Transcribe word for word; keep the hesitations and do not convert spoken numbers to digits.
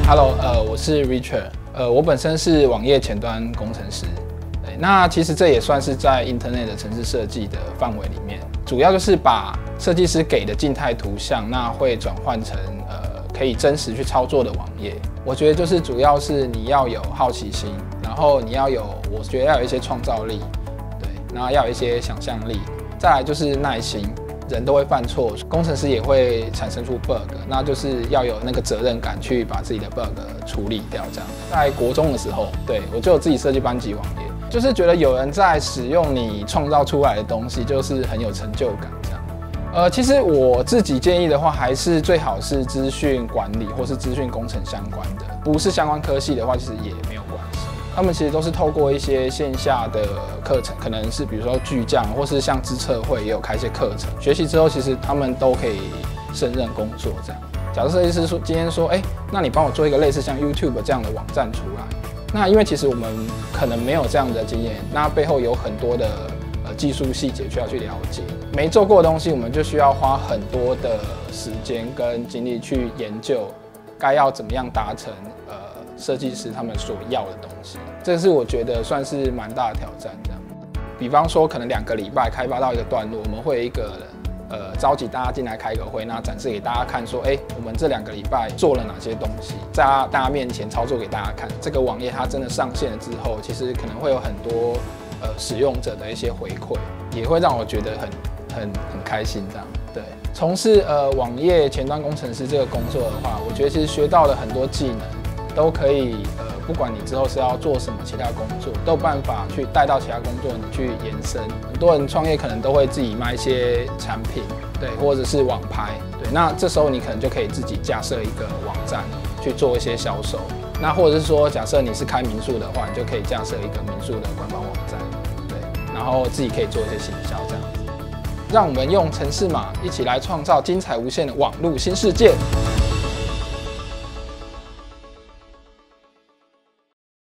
Hello， 呃，我是 Richard， 呃，我本身是网页前端工程师。对，那其实这也算是在 Internet 的程式设计的范围里面，主要就是把设计师给的静态图像，那会转换成呃可以真实去操作的网页。我觉得就是主要是你要有好奇心，然后你要有，我觉得要有一些创造力，对，然后要有一些想象力，再来就是耐心。人都会犯错，工程师也会产生出 bug， 那就是要有那个责任感去把自己的 bug 处理掉。这样，在国中的时候，对我就有自己设计班级网页，就是觉得有人在使用你创造出来的东西，就是很有成就感。这样，呃，其实我自己建议的话，还是最好是资讯管理或是资讯工程相关的，不是相关科系的话，其实也没有关系。他们其实都是透过一些线下的课程，可能是比如说巨匠，或是像资策会也有开一些课程。学习之后，其实他们都可以胜任工作。这样，假设设计师说今天说，哎、欸，那你帮我做一个类似像 YouTube 这样的网站出来。那因为其实我们可能没有这样的经验，那背后有很多的呃技术细节需要去了解。没做过的东西，我们就需要花很多的时间跟精力去研究，该要怎么样达成呃。设计师他们所要的东西，这是我觉得算是蛮大的挑战。这样，比方说可能两个礼拜开发到一个段落，我们会有一个呃召集大家进来开个会，那展示给大家看说，哎、欸，我们这两个礼拜做了哪些东西，在大家面前操作给大家看。这个网页它真的上线了之后，其实可能会有很多呃使用者的一些回馈，也会让我觉得很很很开心。这样，对，从事呃网页前端工程师这个工作的话，我觉得其实学到了很多技能。都可以，呃，不管你之后是要做什么其他工作，都有办法去带到其他工作，你去延伸。很多人创业可能都会自己卖一些产品，对，或者是网拍，对。那这时候你可能就可以自己架设一个网站去做一些销售。那或者是说，假设你是开民宿的话，你就可以架设一个民宿的官方网站，对，然后自己可以做一些行销这样子。让我们用程式码一起来创造精彩无限的网络新世界。